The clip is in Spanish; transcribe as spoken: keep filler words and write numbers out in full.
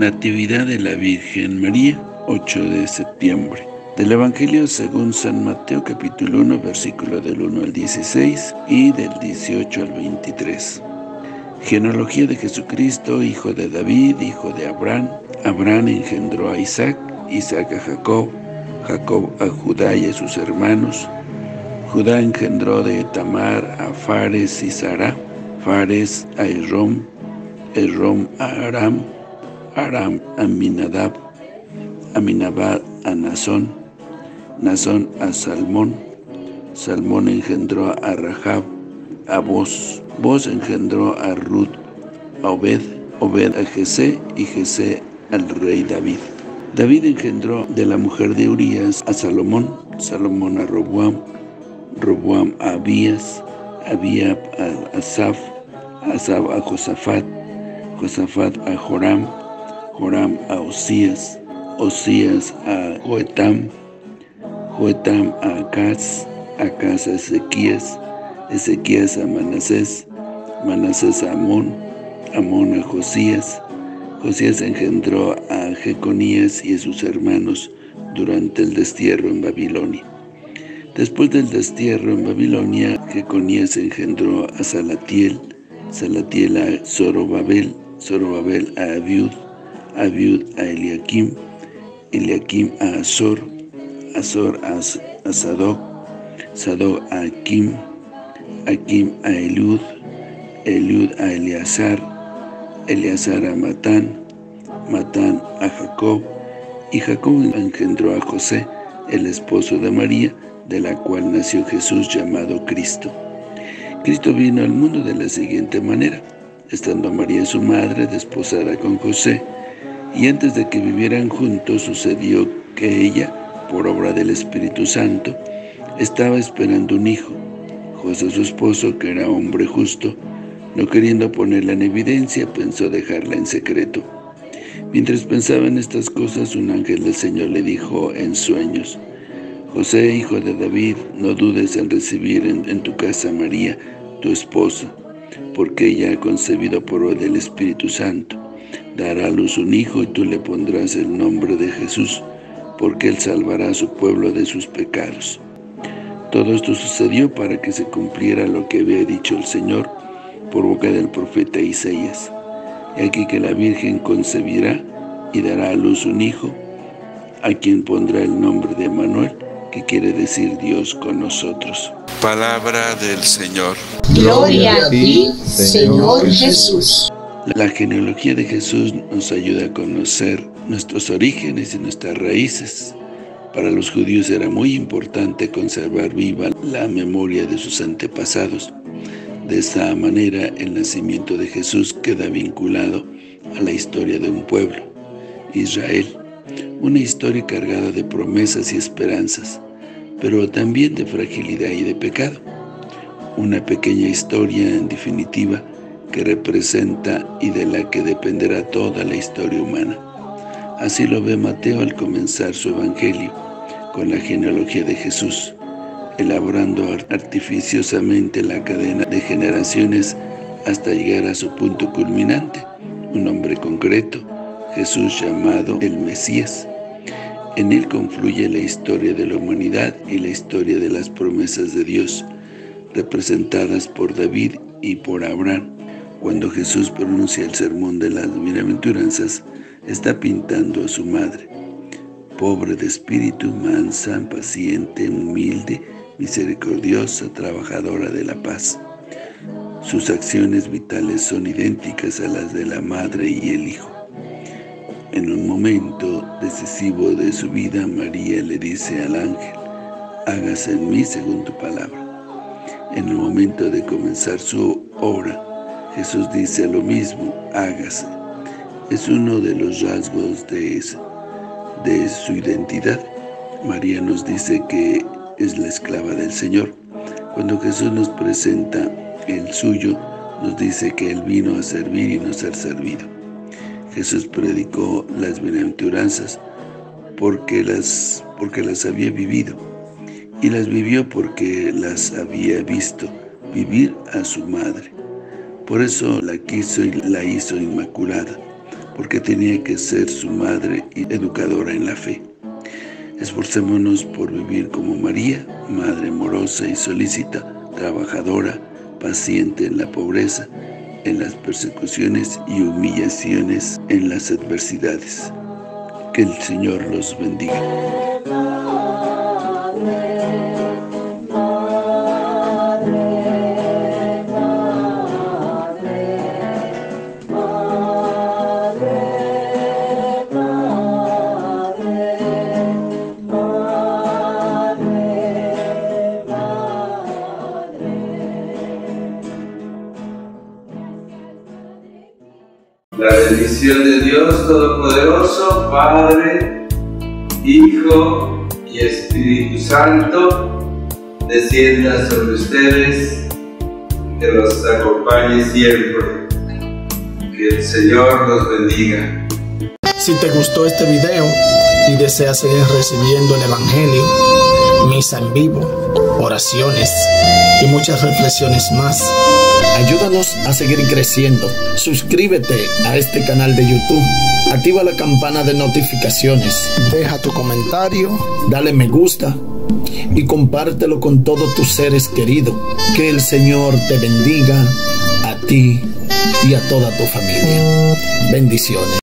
Natividad de la Virgen María, ocho de septiembre. Del Evangelio según San Mateo, capítulo uno, versículo del uno al dieciséis y del dieciocho al veintitrés. Genealogía de Jesucristo, hijo de David, hijo de Abraham. Abraham engendró a Isaac, Isaac a Jacob, Jacob a Judá y a sus hermanos. Judá engendró de Tamar a Fares y Zara, Fares a Esrom, Esrom a Aram, Aram a Aminadab, Aminadab a Nazón, Nazón a Salmón, Salmón engendró a Rahab, a Boz, Boz engendró a Ruth, a Obed, Obed a Jesé y Jesé al rey David. David engendró de la mujer de Urías a Salomón, Salomón a Roboam, Roboam a Abías, Abías a Asaf, Asaf a Josafat, Josafat a Joram, Joram a Osías, Osías a Joetam, Joetam a Acaz, Acaz a Ezequías, Ezequías a Manasés, Manasés a Amón, Amón a Josías. Josías engendró a Jeconías y a sus hermanos durante el destierro en Babilonia. Después del destierro en Babilonia, Jeconías engendró a Salatiel, Salatiel a Zorobabel, Zorobabel a Abiud, Abiud a Eliakim, Eliakim a Azor, Azor a, a Sadoc, Sadoc a Akim, Akim a Eliud, Eliud a Eleazar, Eleazar a Matán, Matán a Jacob, y Jacob engendró a José, el esposo de María, de la cual nació Jesús llamado Cristo. Cristo vino al mundo de la siguiente manera: estando María su madre desposada con José, y antes de que vivieran juntos sucedió que ella, por obra del Espíritu Santo, estaba esperando un hijo. José su esposo, que era hombre justo, no queriendo ponerla en evidencia, pensó dejarla en secreto. Mientras pensaba en estas cosas, un ángel del Señor le dijo en sueños: José, hijo de David, no dudes en recibir en, en tu casa a María, tu esposa, porque ella ha concebido por obra del Espíritu Santo. Dará a luz un hijo y tú le pondrás el nombre de Jesús, porque él salvará a su pueblo de sus pecados. Todo esto sucedió para que se cumpliera lo que había dicho el Señor por boca del profeta Isaías. Y aquí que la Virgen concebirá y dará a luz un hijo, a quien pondrá el nombre de Emmanuel, que quiere decir Dios con nosotros. Palabra del Señor. Gloria a ti, Señor Jesús. La genealogía de Jesús nos ayuda a conocer nuestros orígenes y nuestras raíces. Para los judíos era muy importante conservar viva la memoria de sus antepasados. De esta manera, el nacimiento de Jesús queda vinculado a la historia de un pueblo, Israel. Una historia cargada de promesas y esperanzas, pero también de fragilidad y de pecado. Una pequeña historia, en definitiva, que representa y de la que dependerá toda la historia humana. Así lo ve Mateo al comenzar su Evangelio, con la genealogía de Jesús, elaborando artificiosamente la cadena de generaciones hasta llegar a su punto culminante, un hombre concreto, Jesús llamado el Mesías. En él confluye la historia de la humanidad y la historia de las promesas de Dios, representadas por David y por Abraham. Cuando Jesús pronuncia el sermón de las bienaventuranzas, está pintando a su madre, pobre de espíritu, mansa, paciente, humilde, misericordiosa, trabajadora de la paz. Sus acciones vitales son idénticas a las de la madre y el hijo. En un momento decisivo de su vida, María le dice al ángel: hágase en mí según tu palabra. En el momento de comenzar su obra, Jesús dice lo mismo: hágase. Es uno de los rasgos de, esa, de su identidad. María nos dice que es la esclava del Señor. Cuando Jesús nos presenta el suyo, nos dice que Él vino a servir y no ser servido. Jesús predicó las bienaventuranzas porque las, porque las había vivido, y las vivió porque las había visto vivir a su madre. Por eso la quiso y la hizo inmaculada, porque tenía que ser su madre y educadora en la fe. Esforcémonos por vivir como María, madre amorosa y solícita, trabajadora, paciente en la pobreza, en las persecuciones y humillaciones, en las adversidades. Que el Señor los bendiga. La bendición de Dios Todopoderoso, Padre, Hijo y Espíritu Santo, descienda sobre ustedes, que los acompañe siempre. Que el Señor los bendiga. Si te gustó este video y deseas seguir recibiendo el Evangelio, misa en vivo, oraciones y muchas reflexiones más, ayúdanos a seguir creciendo. Suscríbete a este canal de YouTube, activa la campana de notificaciones, deja tu comentario, dale me gusta y compártelo con todos tus seres queridos. Que el Señor te bendiga a ti y a toda tu familia. Bendiciones.